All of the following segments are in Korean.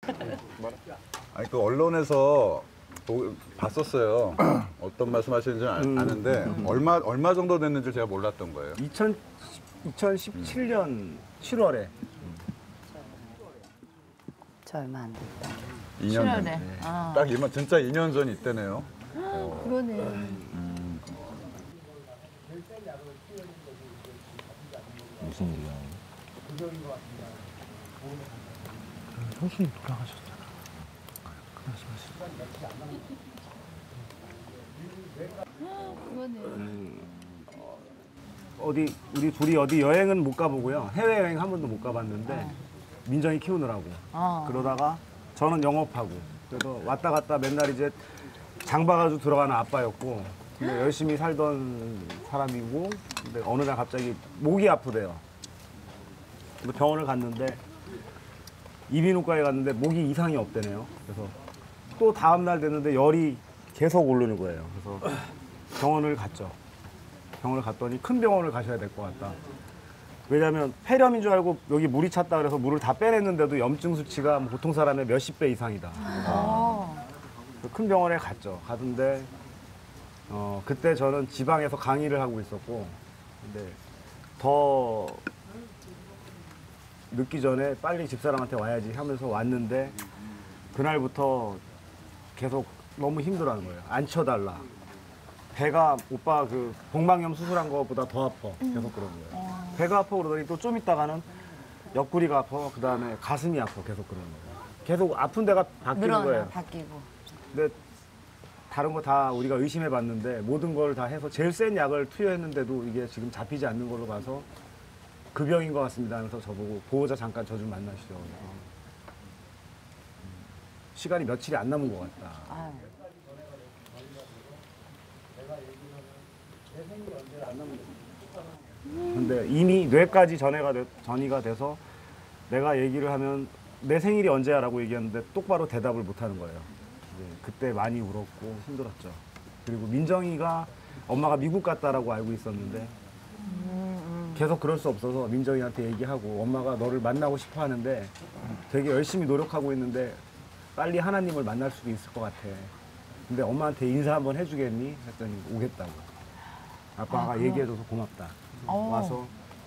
아니 그 언론에서 봤었어요. 어떤 말씀하시는지 아는데 얼마 정도 됐는지 제가 몰랐던 거예요. 2017년 7월에. 저 얼마 안 됐다. 2년 7월에. 전. 아. 딱 진짜 2년 전 이때네요. 그러네. 무슨 일이야? 형수님 돌아가셨잖아. 그러네. 우리 둘이 어디 여행은 못 가보고요. 해외여행 한 번도 못 가봤는데 민정이 키우느라고. 그러다가 저는 영업하고. 그래서 왔다 갔다 맨날 이제 장 봐가지고 들어가는 아빠였고. 근데 열심히 살던 사람이고. 근데 어느 날 갑자기 목이 아프대요. 그래서 병원을 갔는데 이비인후과에 갔는데 목이 이상이 없대네요. 그래서 또 다음 날 됐는데 열이 계속 오르는 거예요. 그래서 병원을 갔죠. 병원을 갔더니 큰 병원을 가셔야 될 것 같다. 왜냐하면 폐렴인 줄 알고 여기 물이 찼다 그래서 물을 다 빼냈는데도 염증 수치가 보통 사람의 몇십 배 이상이다. 큰 병원에 갔죠. 가던데 그때 저는 지방에서 강의를 하고 있었고, 근데 더 늦기 전에 빨리 집사람한테 와야지 하면서 왔는데 그날부터 계속 너무 힘들어하는 거예요. 앉혀달라. 배가 오빠 그 복막염 수술한 것보다 더 아파. 계속 그런 거예요. 배가 아파 그러더니 또 좀 있다가는 옆구리가 아파. 그 다음에 가슴이 아파. 계속 그러는 거예요. 계속 아픈 데가 바뀌는 거예요. 바뀌고. 근데 다른 거 다 우리가 의심해 봤는데 모든 걸 다 해서 제일 센 약을 투여했는데도 이게 지금 잡히지 않는 걸로 봐서 그 병인 것 같습니다 하면서 저보고 보호자 잠깐 저 좀 만나시죠. 시간이 며칠이 안 남은 것 같다. 아유. 근데 이미 뇌까지 전이가 돼서 내가 얘기를 하면 내 생일이 언제야라고 얘기하는데 똑바로 대답을 못 하는 거예요. 그때 많이 울었고 힘들었죠. 그리고 민정이가 엄마가 미국 갔다라고 알고 있었는데 계속 그럴 수 없어서 민정이한테 얘기하고 엄마가 너를 만나고 싶어 하는데 되게 열심히 노력하고 있는데 빨리 하나님을 만날 수도 있을 것 같아. 근데 엄마한테 인사 한번 해주겠니? 했더니 오겠다고. 아빠가 얘기해줘서 고맙다. 와서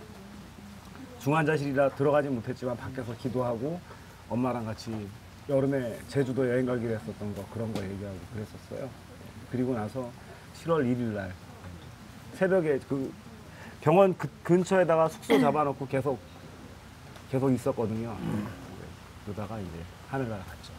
중환자실이라 들어가진 못했지만 밖에서 기도하고 엄마랑 같이 여름에 제주도 여행 가기로 했었던 거 그런 거 얘기하고 그랬었어요. 그리고 나서 7월 1일 날 새벽에 그 병원 근처에다가 숙소 잡아놓고 계속 있었거든요. 그러다가 이제 하늘나라 갔죠.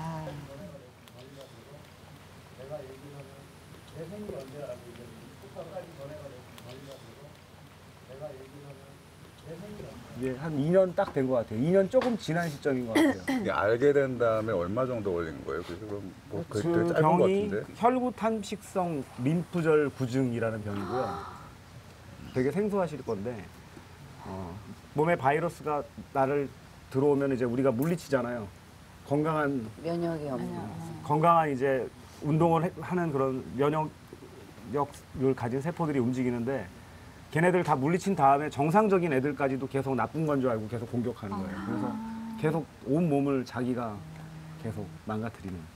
이제 한 2년 딱 된 것 같아요. 2년 조금 지난 시점인 것 같아요. 이게 알게 된 다음에 얼마 정도 걸린 거예요? 그럼 뭐 그 되게 짧은 것 병이 같은데. 혈구탐식성 림프절 구증이라는 병이고요. 되게 생소하실 건데 몸에 바이러스가 나를 들어오면 이제 우리가 물리치잖아요. 면역이 없는. 건강한 이제 운동을 하는 그런 면역력을 가진 세포들이 움직이는데 걔네들 다 물리친 다음에 정상적인 애들까지도 계속 나쁜 건 줄 알고 계속 공격하는 거예요. 그래서 계속 온 몸을 자기가 계속 망가뜨리는.